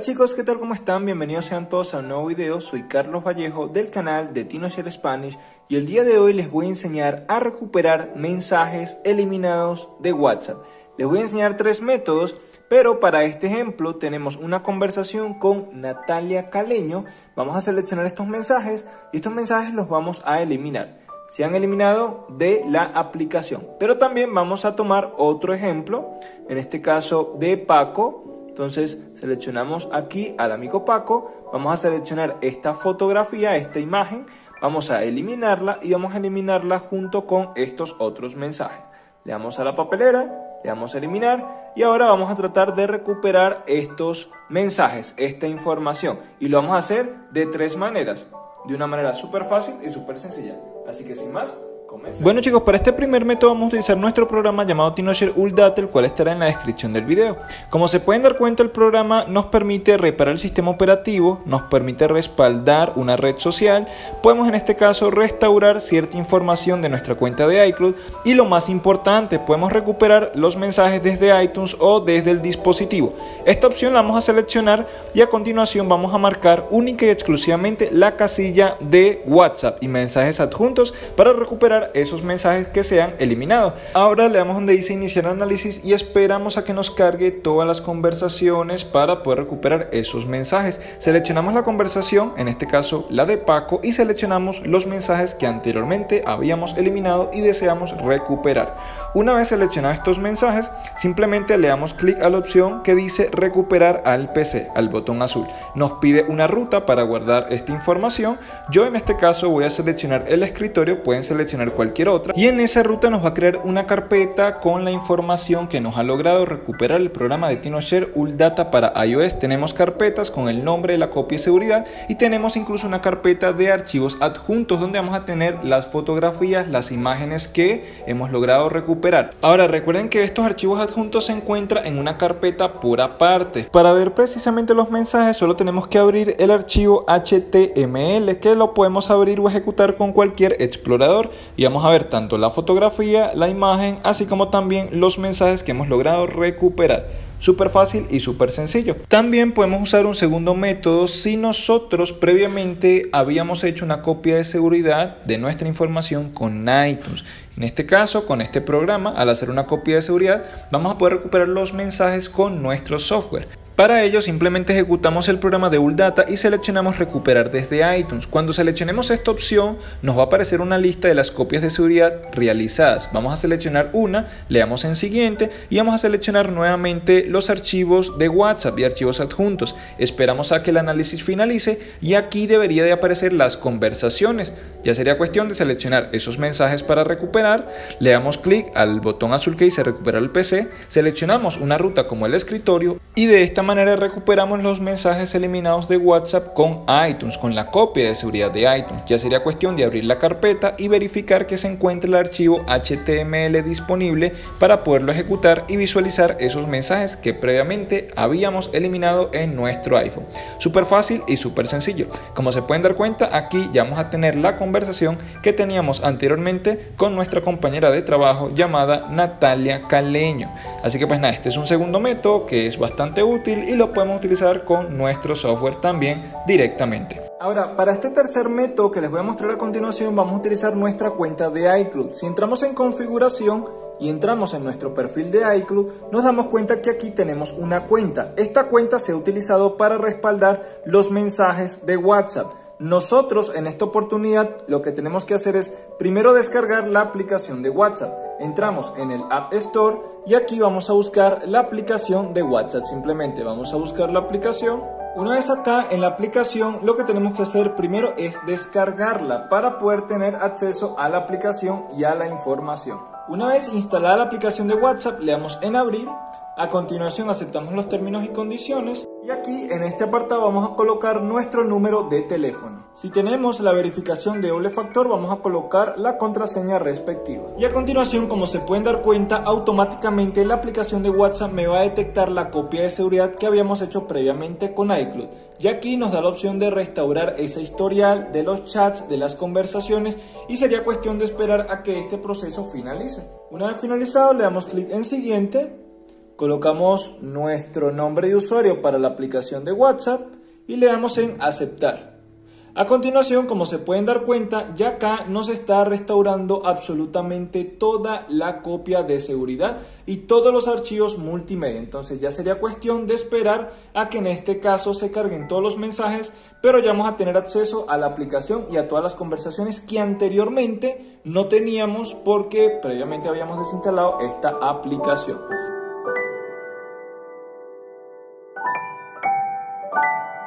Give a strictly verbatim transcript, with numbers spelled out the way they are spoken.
chicos, ¿qué tal? ¿Cómo están? Bienvenidos sean todos a un nuevo video. Soy Carlos Vallejo del canal de TinoShare Spanish y el día de hoy les voy a enseñar a recuperar mensajes eliminados de WhatsApp. Les voy a enseñar tres métodos, pero para este ejemplo tenemos una conversación con Natalia Caleño. Vamos a seleccionar estos mensajes y estos mensajes los vamos a eliminar. Se han eliminado de la aplicación, pero también vamos a tomar otro ejemplo, en este caso de Paco. Entonces seleccionamos aquí al amigo Paco, vamos a seleccionar esta fotografía, esta imagen, vamos a eliminarla y vamos a eliminarla junto con estos otros mensajes. Le damos a la papelera, le damos a eliminar y ahora vamos a tratar de recuperar estos mensajes, esta información, y lo vamos a hacer de tres maneras, de una manera súper fácil y súper sencilla. Así que sin más, comencemos. Bueno chicos, para este primer método vamos a utilizar nuestro programa llamado TinoShare Uldata, el cual estará en la descripción del video. Como se pueden dar cuenta, el programa nos permite reparar el sistema operativo, nos permite respaldar una red social, podemos en este caso restaurar cierta información de nuestra cuenta de iCloud y lo más importante, podemos recuperar los mensajes desde iTunes o desde el dispositivo. Esta opción la vamos a seleccionar y a continuación vamos a marcar única y exclusivamente la casilla de WhatsApp y mensajes adjuntos para recuperar esos mensajes que se han eliminado. Ahora le damos donde dice iniciar análisis y esperamos a que nos cargue todas las conversaciones para poder recuperar esos mensajes. Seleccionamos la conversación, en este caso la de Paco, y seleccionamos los mensajes que anteriormente habíamos eliminado y deseamos recuperar. Una vez seleccionados estos mensajes, simplemente le damos clic a la opción que dice recuperar al P C, al botón azul. Nos pide una ruta para guardar esta información. Yo en este caso voy a seleccionar el escritorio, pueden seleccionar cualquier otra, y en esa ruta nos va a crear una carpeta con la información que nos ha logrado recuperar el programa de TinoShare Uldata para iOS. Tenemos carpetas con el nombre de la copia de seguridad y tenemos incluso una carpeta de archivos adjuntos donde vamos a tener las fotografías, las imágenes que hemos logrado recuperar. Ahora recuerden que estos archivos adjuntos se encuentran en una carpeta por aparte. Para ver precisamente los mensajes solo tenemos que abrir el archivo H T M L, que lo podemos abrir o ejecutar con cualquier explorador, y vamos a ver tanto la fotografía, la imagen, así como también los mensajes que hemos logrado recuperar. Súper fácil y súper sencillo. También podemos usar un segundo método si nosotros previamente habíamos hecho una copia de seguridad de nuestra información con iTunes. En este caso, con este programa, al hacer una copia de seguridad, vamos a poder recuperar los mensajes con nuestro software. Para ello simplemente ejecutamos el programa de Uldata y seleccionamos recuperar desde iTunes. Cuando seleccionemos esta opción nos va a aparecer una lista de las copias de seguridad realizadas. Vamos a seleccionar una, le damos en siguiente y vamos a seleccionar nuevamente los archivos de WhatsApp y archivos adjuntos. Esperamos a que el análisis finalice y aquí debería de aparecer las conversaciones. Ya sería cuestión de seleccionar esos mensajes para recuperar. Le damos clic al botón azul que dice recuperar el P C, seleccionamos una ruta como el escritorio y de esta manera recuperamos los mensajes eliminados de WhatsApp con iTunes, con la copia de seguridad de iTunes. Ya sería cuestión de abrir la carpeta y verificar que se encuentre el archivo H T M L disponible para poderlo ejecutar y visualizar esos mensajes que previamente habíamos eliminado en nuestro iPhone. Súper fácil y súper sencillo. Como se pueden dar cuenta, aquí ya vamos a tener la conversación que teníamos anteriormente con nuestra compañera de trabajo llamada Natalia Caleño. Así que pues nada, este es un segundo método que es bastante útil y lo podemos utilizar con nuestro software también directamente. Ahora, para este tercer método que les voy a mostrar a continuación, vamos a utilizar nuestra cuenta de iCloud. Si entramos en configuración y entramos en nuestro perfil de iCloud, nos damos cuenta que aquí tenemos una cuenta. Esta cuenta se ha utilizado para respaldar los mensajes de WhatsApp. Nosotros en esta oportunidad lo que tenemos que hacer es primero descargar la aplicación de WhatsApp. Entramos en el App Store y aquí vamos a buscar la aplicación de WhatsApp. Simplemente vamos a buscar la aplicación. Una vez acá en la aplicación, lo que tenemos que hacer primero es descargarla para poder tener acceso a la aplicación y a la información. Una vez instalada la aplicación de WhatsApp, le damos en abrir. A continuación aceptamos los términos y condiciones y aquí en este apartado vamos a colocar nuestro número de teléfono. Si tenemos la verificación de doble factor, vamos a colocar la contraseña respectiva. Y a continuación, como se pueden dar cuenta, automáticamente la aplicación de WhatsApp me va a detectar la copia de seguridad que habíamos hecho previamente con iCloud. Y aquí nos da la opción de restaurar ese historial de los chats, de las conversaciones, y sería cuestión de esperar a que este proceso finalice. Una vez finalizado, le damos clic en siguiente. Colocamos nuestro nombre de usuario para la aplicación de WhatsApp y le damos en aceptar. A continuación, como se pueden dar cuenta, ya acá nos está restaurando absolutamente toda la copia de seguridad y todos los archivos multimedia. Entonces ya sería cuestión de esperar a que en este caso se carguen todos los mensajes, pero ya vamos a tener acceso a la aplicación y a todas las conversaciones que anteriormente no teníamos porque previamente habíamos desinstalado esta aplicación.